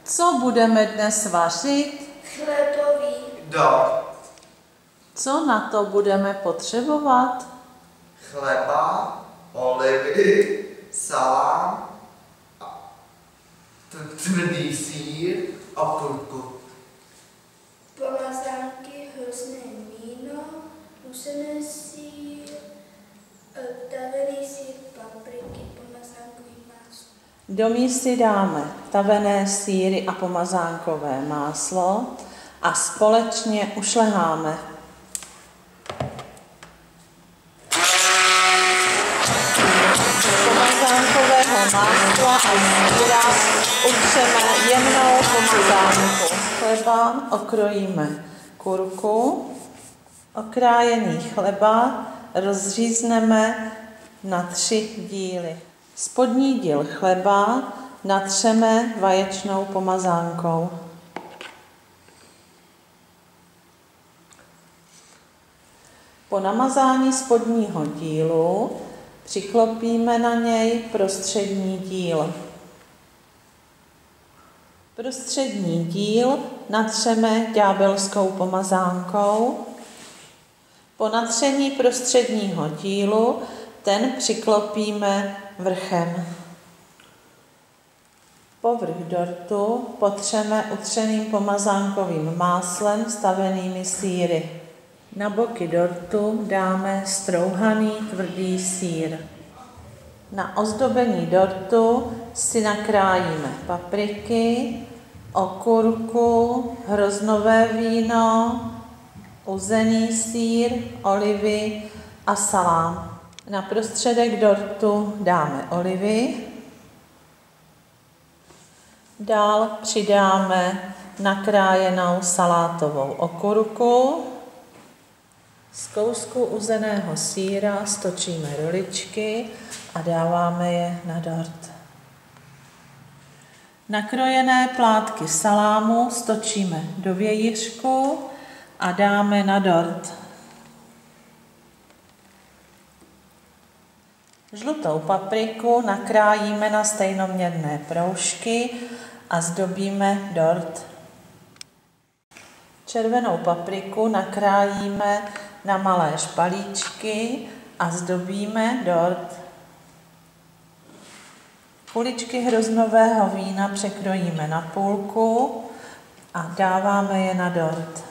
Co budeme dnes vařit? Chlebový dort. Co na to budeme potřebovat? Chleba, olivy, salám, tvrdý sýr a okurku. pomazánky, hrozné víno, musený sýr, tavený sýr, papriky, pomazánkový máslo. Do mísy dáme tavené sýry a pomazánkové máslo a společně ušleháme. Pomazánkového másla a sýra utřeme jemnou pomazánku. Chleba okrojíme kurku. Okrájený chleba rozřízneme na 3 díly. Spodní díl chleba natřeme vaječnou pomazánkou. Po namazání spodního dílu přiklopíme na něj prostřední díl. Prostřední díl natřeme ďábelskou pomazánkou. Po natření prostředního dílu ten přiklopíme vrchem. Povrch dortu potřeme utřeným pomazánkovým máslem s tavenými sýry. Na boky dortu dáme strouhaný tvrdý sýr. Na ozdobení dortu si nakrájíme papriky, okurku, hroznové víno, uzený sýr, olivy a salám. Na prostředek dortu dáme olivy. Dál přidáme nakrájenou salátovou okurku. Z kousku uzeného sýra stočíme roličky a dáváme je na dort. Nakrojené plátky salámu stočíme do vějířku a dáme na dort. Žlutou papriku nakrájíme na stejnoměrné proužky a zdobíme dort. Červenou papriku nakrájíme na malé špalíčky a zdobíme dort. Kuličky hroznového vína překrojíme na půlku a dáváme je na dort.